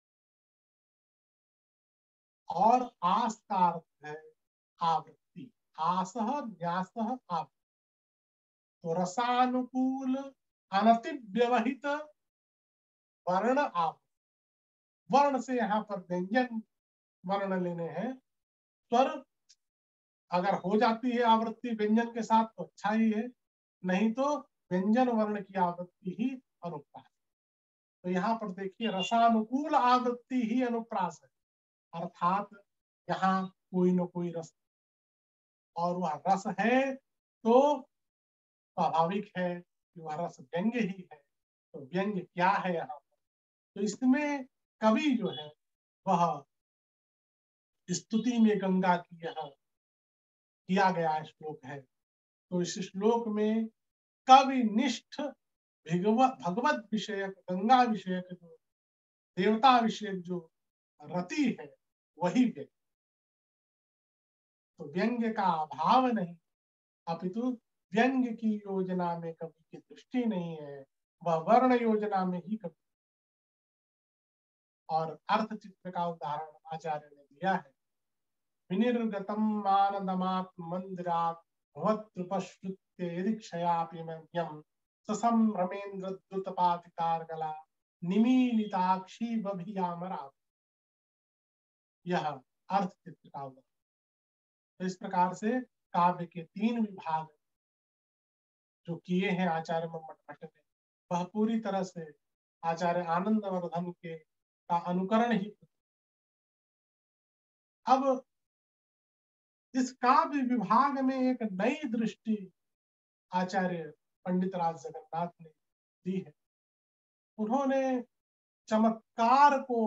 और आस का अर्थ है आवृत्ति, आसह न्यासह आवृत्ति। तो रसानुकूल अनतिव्यवहित वर्ण आवृत्ति, वर्ण से यहाँ पर व्यंजन वर्ण लेने हैं। स्वर अगर हो जाती है आवृत्ति व्यंजन के साथ तो अच्छा ही है, नहीं तो व्यंजन वर्ण की आवृत्ति ही अनुप्रास। तो यहाँ पर देखिए रसानुकूल आवृत्ति ही अनुप्रास है, अर्थात यहाँ कोई न कोई रस, और वह रस है तो स्वाभाविक है कि वह रस व्यंग्य ही है। तो व्यंग्य क्या है यहाँ पर? तो इसमें कवि जो है वह स्तुति में गंगा की यह किया गया श्लोक है। तो इस श्लोक में कवि निष्ठ भगवत विषयक, गंगा विषयक, जो देवता विषयक जो रति है वही व्यंग्य। तो व्यंग्य का अभाव नहीं, अपितु व्यंग्य की योजना में कवि की दृष्टि नहीं है, वह वर्ण योजना में ही कवि। और अर्थ चित्र का उदाहरण आचार्य ने दिया है। विनिर्गतम आनंदमात्म मंदिरात् भवत्कृपश्रुत्य यदि क्षयापि मह्यं ससम रमेन्द्र द्रुतपातिकारगला निमीलिताक्षी बभियामरा। यह अर्थ चित्र का उदाहरण। तो इस प्रकार से काव्य के 3 विभाग जो किए हैं आचार्य मम्मट भट्ट ने, वह पूरी तरह से आचार्य आनंदवर्धन के का अनुकरण ही। अब इस काव्य विभाग में एक नई दृष्टि आचार्य पंडित राज जगन्नाथ ने दी है। उन्होंने चमत्कार को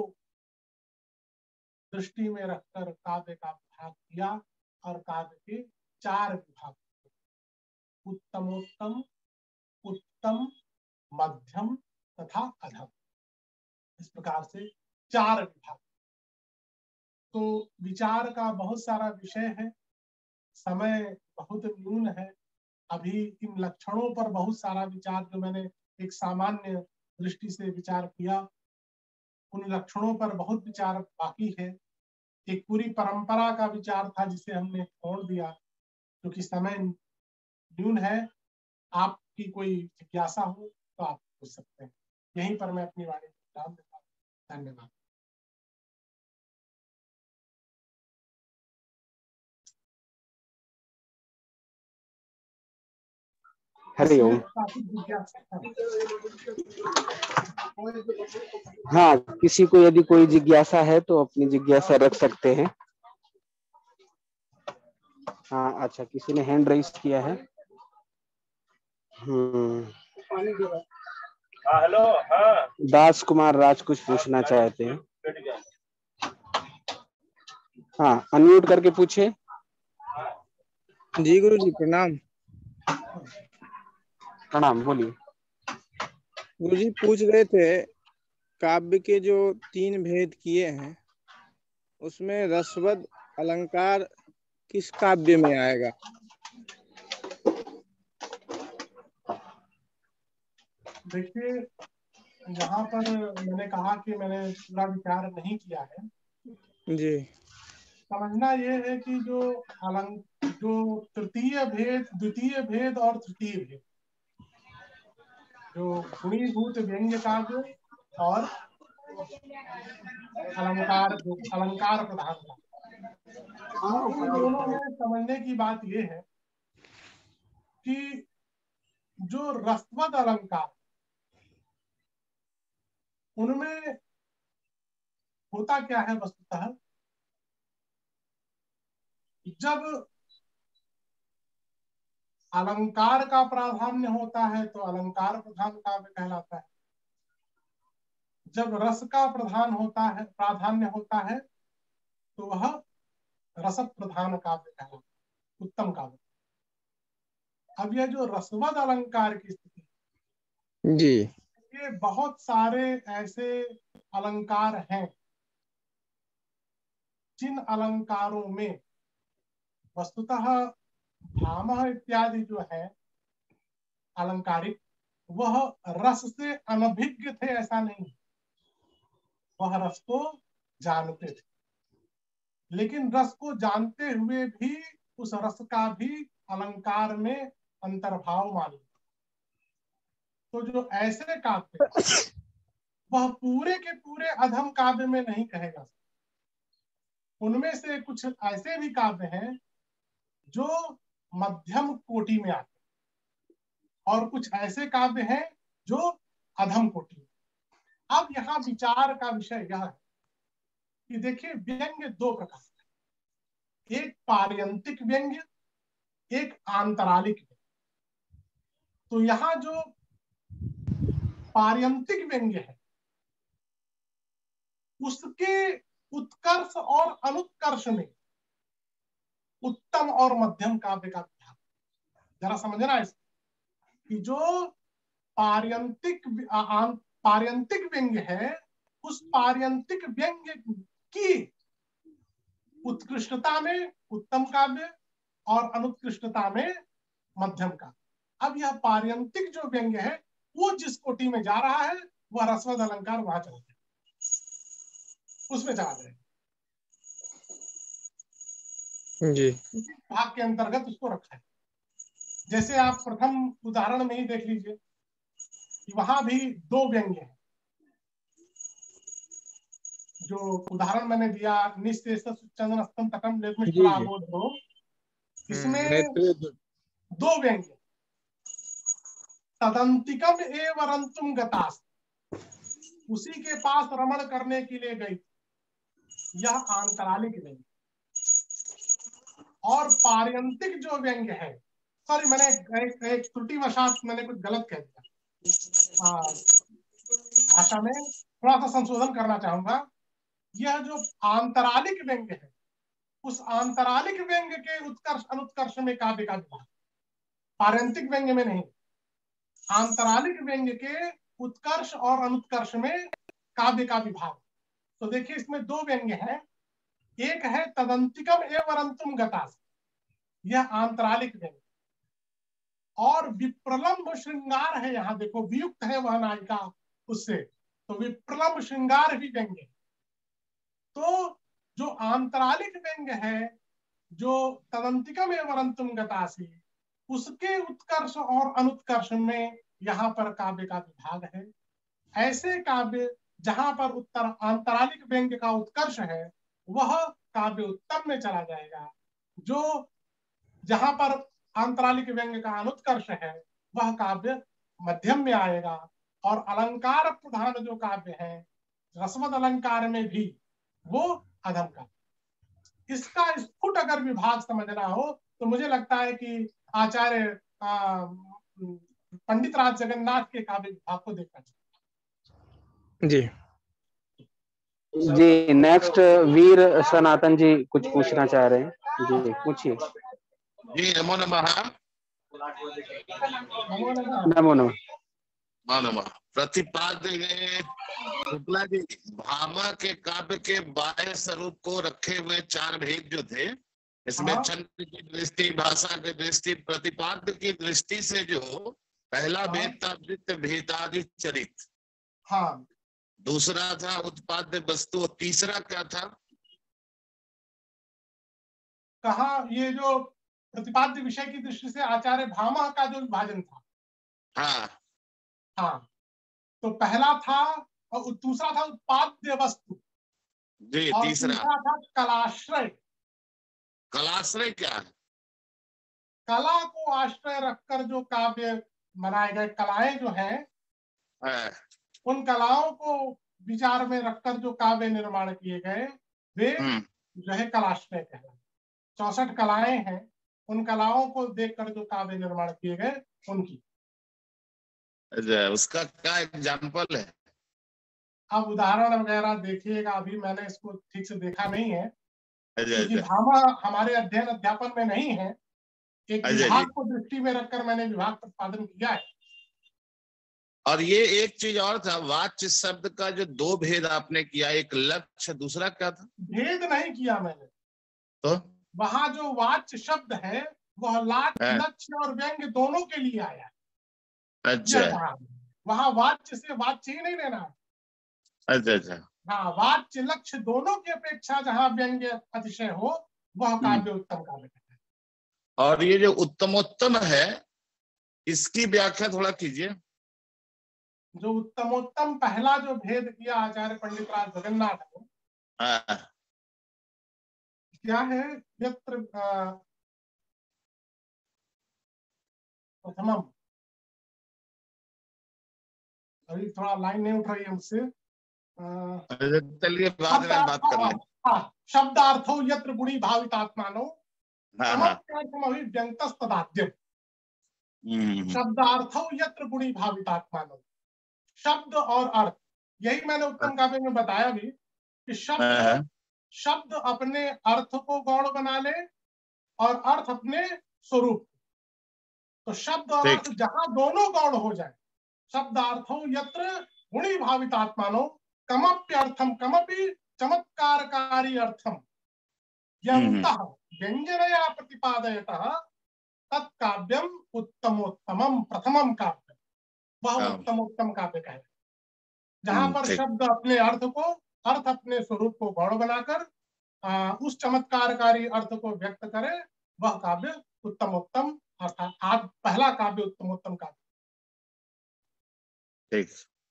दृष्टि में रखकर काव्य का विभाग किया, और काव्य के 4 विभाग, उत्तमोत्तम, उत्तम, मध्यम तथा अधम, इस प्रकार से 4 विभाग। तो विचार का बहुत सारा विषय है, समय बहुत न्यून है। अभी इन लक्षणों पर बहुत सारा विचार, जो मैंने एक सामान्य दृष्टि से विचार किया, उन लक्षणों पर बहुत विचार बाकी है। एक पूरी परंपरा का विचार था जिसे हमने छोड़ दिया क्योंकि समय न्यून है। आपकी कोई जिज्ञासा हो तो आप पूछ सकते हैं। यहीं पर मैं अपनी वाणी को विराम देता हूँ। धन्यवाद। हरिओम। काफी जिज्ञासा है। हाँ, किसी को यदि कोई जिज्ञासा है तो अपनी जिज्ञासा रख सकते हैं। हाँ, अच्छा, किसी ने हैंड रेज किया है। हेलो। हाँ, दास कुमार राज कुछ पूछना चाहते हैं। हाँ, अनम्यूट करके पूछे। जी गुरु जी प्रणाम। प्रणाम, बोलिए। गुरु जी पूछ रहे थे, काव्य के जो 3 भेद किए हैं उसमें रसवद अलंकार किस काव्य में आएगा? देखिए, यहाँ पर मैंने कहा कि मैंने पूरा विचार नहीं किया है। जी। समझना ये है कि जो तृतीय भेद, द्वितीय भेद और तृतीय भेद, जो गुणीभूत व्यंग्य काव्य और अलंकार, जो अलंकार प्रधान था, इन दोनों में समझने की बात ये है कि जो रसवद अलंकार, उनमें होता क्या है वस्तुतः, जब अलंकार का प्राधान्य होता है तो अलंकार प्रधान काव्य कहलाता है। जब रस का प्रधान होता है, प्राधान्य होता है, तो वह रस प्रधान काव्य कहलाता है, उत्तम काव्य। अब यह जो रसवद अलंकार की स्थिति जी। ये बहुत सारे ऐसे अलंकार हैं जिन अलंकारों में वस्तुतः भामह इत्यादि जो है अलंकारिक, वह रस से अनभिज्ञ थे ऐसा नहीं, वह रस को जानते थे, लेकिन रस को जानते हुए भी उस रस का भी अलंकार में अंतर्भाव मान लिया। तो जो ऐसे काव्य वह पूरे के पूरे अधम काव्य में नहीं कहेगा। उनमें से कुछ ऐसे भी काव्य हैं जो मध्यम कोटि में आते हैं और कुछ ऐसे काव्य हैं जो अधम कोटि में। अब यहाँ विचार का विषय यह है कि देखिए व्यंग्य दो प्रकार के, एक पार्यंतिक व्यंग्य, एक आंतरालिक व्यंग्य। तो यहाँ जो पार्यंतिक व्यंग्य है उसके उत्कर्ष और अनुत्कर्ष में उत्तम और मध्यम काव्य का विभाग। जरा समझना इसको कि जो पार्यंतिक व्यंग्य है उस पार्यंतिक व्यंग्य की उत्कृष्टता में उत्तम काव्य और अनुत्कृष्टता में मध्यम काव्य। अब यह पार्यंतिक जो व्यंग्य है वो जिस कोटि में जा रहा है वह रसवद अलंकार वहां चला जाए, उसमें चला जाए जी। इसी भाग के अंतर्गत उसको रखा है। जैसे आप प्रथम उदाहरण में ही देख लीजिए कि वहां भी दो व्यंग्य हैं। जो उदाहरण मैंने दिया निशेष चंदन स्तम तटम लेखमिश्राबोधो, इसमें दो व्यंग्य, तदंतिकम एव रंतुम गतास, उसी के पास रमण करने के लिए गई, यह आंतरालिक व्यंग्य। और पार्यंतिक जो व्यंग्य है, सॉरी मैंने एक त्रुटिवशात मैंने कुछ गलत कह दिया, भाषा में थोड़ा सा संशोधन करना चाहूंगा। यह जो आंतरालिक व्यंग्य है उस आंतरालिक व्यंग्य के उत्कर्ष अनुत्कर्ष में काव्य का विभाग, पार्यंतिक व्यंग्य में नहीं। आंतरालिक व्यंग्य के उत्कर्ष और अनुत्कर्ष में काव्य का विभाग। तो देखिए इसमें दो व्यंग्य हैं, एक है तदंतिकम एवं अंतुम गतास, यह आंतरालिक व्यंग्य, और विप्रलंब श्रृंगार है, यहाँ देखो वियुक्त है वह नायिका उससे, तो विप्रलंब श्रृंगार भी व्यंग्य। तो जो आंतरालिक व्यंग्य है जो तदंतिकम एवं अंतुम गतासी, उसके उत्कर्ष और अनुत्कर्ष में यहाँ पर काव्य का विभाग है। ऐसे काव्य जहां पर उत्तर आंतरालिक व्यंग्य का उत्कर्ष है वह काव्य उत्तम में चला जाएगा, जो जहां पर आंतरालिक व्यंग्य का अनुत्कर्ष है वह काव्य मध्यम में आएगा। और अलंकार प्रधान जो काव्य है रसवद अलंकार में भी वो अधम का। इसका स्फुट अगर विभाग समझना हो तो मुझे लगता है कि आचार्य पंडित राज जगन्नाथ के काव्य विभाग को देखना चाहिए। जी जी, नेक्स्ट वीर सनातन जी कुछ पूछना चाह रहे हैं, जी पूछिए। जी नमो नमः। नमो नमः। नमः। प्रतिपाद्य शुक्ला जी, भामा के काव्य के बाह्य स्वरूप को रखे हुए चार भेद जो थे, इसमें छंद की दृष्टि, भाषा की दृष्टि, प्रतिपाद्य की दृष्टि से जो पहला भेद था वृत्त भेदादि चरित, हाँ, दूसरा था उत्पाद्य वस्तु, तीसरा क्या था? कहा ये जो प्रतिपाद्य विषय की दृष्टि से आचार्य भामा का जो विभाजन था, हाँ हाँ, तो पहला था और दूसरा था उत्पाद्य वस्तु जी, और तीसरा था कलाश्रय। कलाश्रय क्या है? कला को आश्रय रखकर जो काव्य बनाए गए, कलाएं जो हैं उन कलाओं को विचार में रखकर जो काव्य निर्माण किए गए वे जो है कलाश्रय कहलाए। 64 कलाएं हैं, उन कलाओं को देखकर जो काव्य निर्माण किए गए उनकी। उसका क्या एग्जाम्पल है? अब उदाहरण वगैरह देखिएगा, अभी मैंने इसको ठीक से देखा नहीं है क्योंकि भामा हमारे अध्ययन अध्यापन में नहीं है। एक विभाग को दृष्टि में रखकर मैंने विभाग प्रतिपादन किया है। और ये एक चीज और था, वाच्य शब्द का जो दो भेद आपने किया, एक लक्ष्य, दूसरा क्या था? भेद नहीं किया मैंने, तो वहां जो वाच्य शब्द है वह लक्ष्य और व्यंग्य दोनों के लिए आया है। अच्छा वहां वाच्य से वाच्य ही नहीं लेना। अच्छा अच्छा। हाँ, वाच्य लक्ष्य दोनों की अपेक्षा जहाँ व्यंग्य अतिशय हो वह काव्य उत्तम काव्य है। और ये जो उत्तमोत्तम है इसकी व्याख्या थोड़ा कीजिए। जो उत्तमोत्तम पहला जो भेद किया आचार्य पंडित राज जगन्नाथ ने, हाँ क्या है? यत्र प्रथमम, अभी थोड़ा लाइन नहीं उठ रही है मुझसे। चलिए बाद में बात कर लेंगे। हाँ, शब्दार्थो यत्र गुणी भावितात्मानो हाँ हाँ। व्यंगतस्तदाद्यम। शब्दार्थो यत्र गुणी भावितात्मानो, शब्द और अर्थ, यही मैंने उत्तम काव्य में बताया भी कि शब्द अपने अर्थ को गौण बना ले और अर्थ अपने स्वरूप। तो शब्द और अर्थ जहां दोनों गौण हो जाए, शब्दार्थो यत्र गुणी भावितात्मानो कमप्यर्थम कमपि चमत्कारकारी अर्थम यन्तः व्यंजनया प्रतिपादयतः तत्काव्यम उत्तमोत्तमम प्रथमम काव्य, वह उत्तमोत्तम काव्य कहलाता है। जहां पर शब्द अपने अर्थ अपने स्वरूप को गौण बनाकर उस चमत्कारकारी अर्थ को व्यक्त करे, वह काव्य उत्तमोत्तम अर्थात आज पहला काव्य उत्तमोत्तम काव्य। ठीक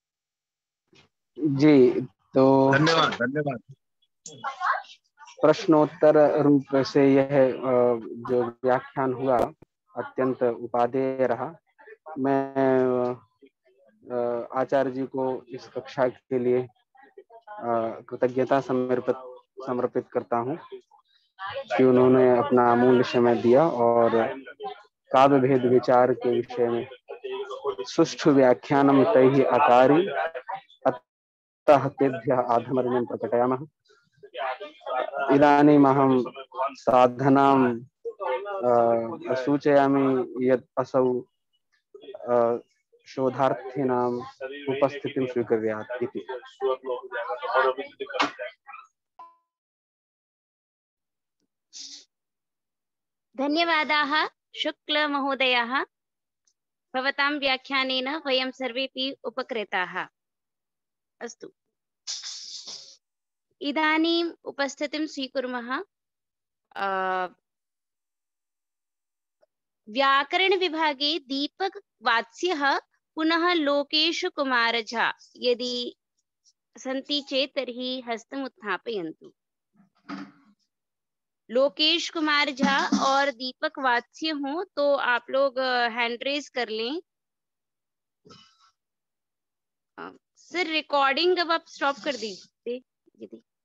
जी, तो धन्यवाद धन्यवाद। प्रश्नोत्तर रूप से यह जो व्याख्यान हुआ अत्यंत उपादेय रहा। मैं आचार्य जी को इस कक्षा के लिए कृतज्ञता समर्पित करता हूँ कि उन्होंने अपना अमूल्य समय दिया और काव्य भेद विचार के विषय में सुष्ठु व्याख्यानम तैहि अकारी अतः तेभ्यः आधमर्यं प्रकटयामः। इदानीमहं साधनां सूचयामि यत् असौ शोधार्थिनाम् उपस्थितिं स्वीकुर्यात् इति। धन्यवादाः शुक्ल महोदयः। भवतां व्याख्यानेन वयं सर्वेपि उपकृताः। अस्तु, इदानीम् उपस्थितिं स्वीकुर्मः। व्याकरण विभागे दीपक वात्स्यः पुनः लोकेश कुमार झा यदि सन्ति चेत् तर्हि हस्तम् उत्थापयन्तु। लोकेश कुमार झा और दीपक वात्स्य हो तो आप लोग हैंड रेज कर लें। सर रिकॉर्डिंग अब आप स्टॉप कर दीजिए।